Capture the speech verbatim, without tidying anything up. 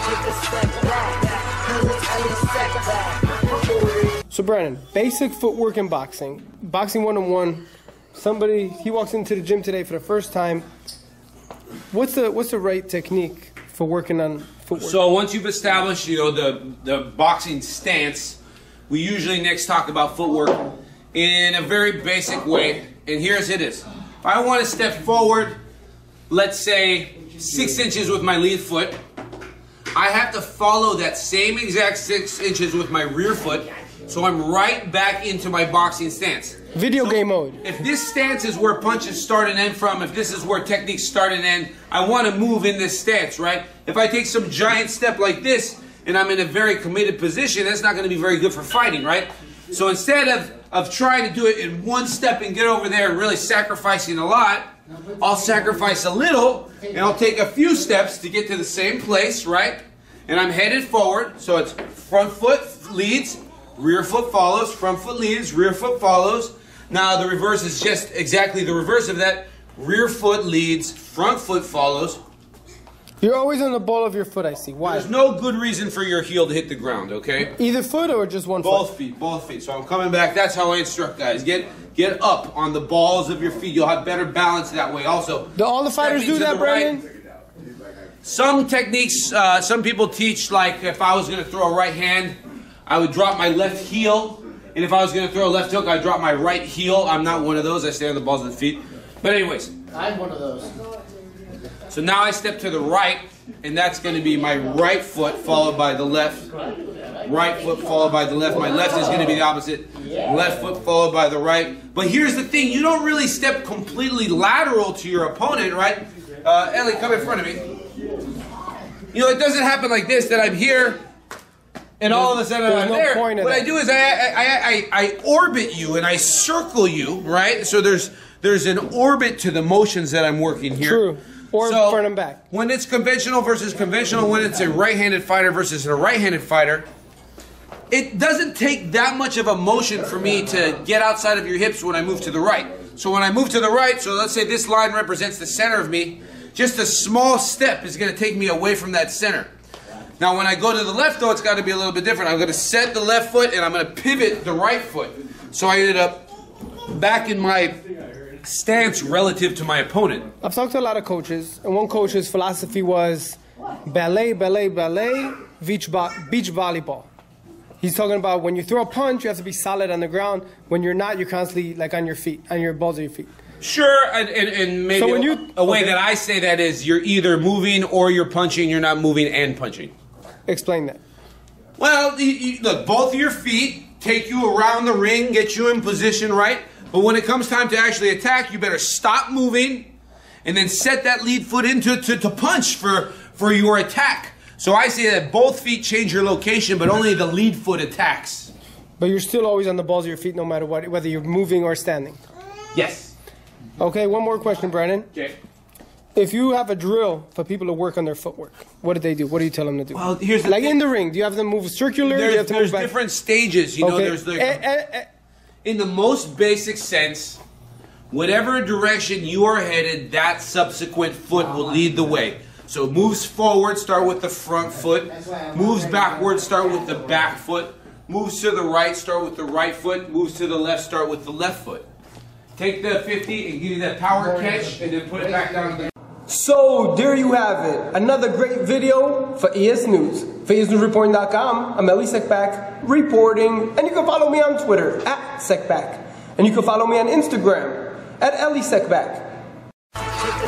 So Brandon, basic footwork in boxing. Boxing one on one. Somebody, he walks into the gym today for the first time. What's the what's the right technique for working on footwork? So once you've established, you know, the the boxing stance, we usually next talk about footwork in a very basic way. And here's it is. If I want to step forward, let's say six inches with my lead foot, I have to follow that same exact six inches with my rear foot, so I'm right back into my boxing stance. Video so game mode. If this stance is where punches start and end from, if this is where techniques start and end, I want to move in this stance, right? If I take some giant step like this, and I'm in a very committed position, that's not going to be very good for fighting, right? So instead of, of trying to do it in one step and get over there and really sacrificing a lot, I'll sacrifice a little, and I'll take a few steps to get to the same place, right? And I'm headed forward, so it's front foot leads, rear foot follows, front foot leads, rear foot follows. Now the reverse is just exactly the reverse of that. Rear foot leads, front foot follows. You're always on the ball of your foot, I see. Why? There's no good reason for your heel to hit the ground, okay? Either foot or just one both foot? Both feet, both feet. So I'm coming back. That's how I instruct guys. Get get up on the balls of your feet. You'll have better balance that way also. Do all the fighters do that, Brandon? Right. Some techniques, uh, some people teach, like if I was going to throw a right hand, I would drop my left heel. And if I was going to throw a left hook, I'd drop my right heel. I'm not one of those. I stay on the balls of the feet. But anyways. I'm one of those. So now I step to the right, and that's going to be my right foot followed by the left. Right foot followed by the left. My left is going to be the opposite. Left foot followed by the right. But here's the thing. You don't really step completely lateral to your opponent, right? Uh, Ellie, come in front of me. You know, it doesn't happen like this, that I'm here, and all of a sudden I'm no there. Point what that. I do is I, I, I, I orbit you and I circle you, right? So there's there's an orbit to the motions that I'm working here. True. Or so front and back. When it's conventional versus conventional, when it's a right-handed fighter versus a right-handed fighter, it doesn't take that much of a motion for me to get outside of your hips when I move to the right. So when I move to the right, so let's say this line represents the center of me, just a small step is going to take me away from that center. Now when I go to the left though, it's got to be a little bit different. I'm going to set the left foot and I'm going to pivot the right foot. So I ended up back in my stance relative to my opponent. I've talked to a lot of coaches, and one coach's philosophy was ballet, ballet, ballet, beach, vo beach volleyball. He's talking about when you throw a punch, you have to be solid on the ground. When you're not, you're constantly like on your feet, on your balls of your feet. Sure, and, and, and maybe so when you, a way okay. that I say that is you're either moving or you're punching. You're not moving and punching. Explain that. Well, you, you, look, both of your feet take you around the ring, get you in position, right? But when it comes time to actually attack, you better stop moving and then set that lead foot into to, to punch for, for your attack. So I say that both feet change your location, but only the lead foot attacks. But you're still always on the balls of your feet no matter what, whether you're moving or standing. Yes. Okay, one more question, Brandon. Okay. If you have a drill for people to work on their footwork, what do they do? What do you tell them to do? Well, here's the like thing. in the ring, do you have them move circular? There's, do you have to there's move back? different stages, you know. Okay. There's the, eh, eh, eh. in the most basic sense, whatever direction you are headed, that subsequent foot will lead the way. So it moves forward, start with the front foot. Moves backward, start with the back foot. Moves to the right, start with the right foot. Moves to the left, start with the left foot. Take the fifty and give you that power catch, and then put it back down again. So there you have it. Another great video for E S News. For E S News Reporting dot com, I'm Elie Seckbach reporting. And you can follow me on Twitter, at Seckbach. And you can follow me on Instagram, at Elie Seckbach.